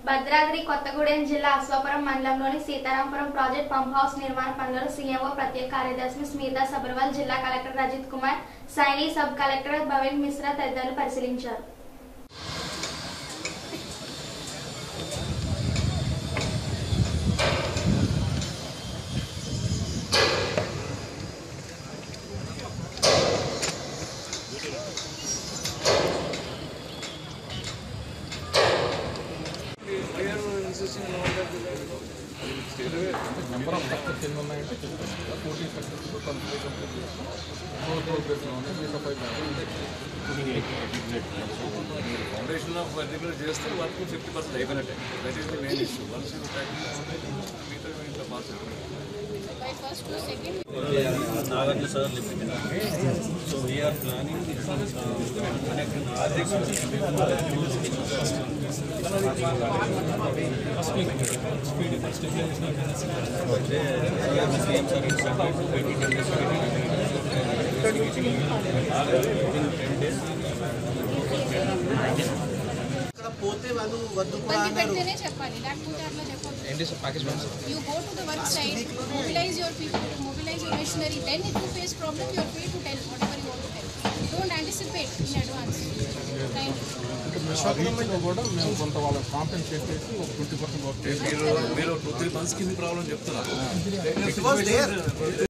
భద్రాద్రి కొత్తగూడెం జిల్లా అశ్వాపురం మండలంలోని Sitarampuram project pump house నిర్మాణ పనులను సీఎంఓ ప్రత్యేక కార్యదర్శి స్మితా సబర్వాల్, జిల్లా collector Rajat Kumar, Saini, sub collector Bhavesh Mishra తదితరులు పరిశీలించారు. Number of success in the night, 40 successful complete more progress on it. We suffer foundation of particular just work to 50% even that is the main issue. Once you meter in the past. By first to second. Nagarjuna sir lifting. So we are planning You go to the work site, mobilize your people, mobilize your machinery, then if you face problem, you are free to tell whatever you want to tell. Don't anticipate in advance. Thank you. మీరు 2-3 months కింద problem చెప్తున్నారు.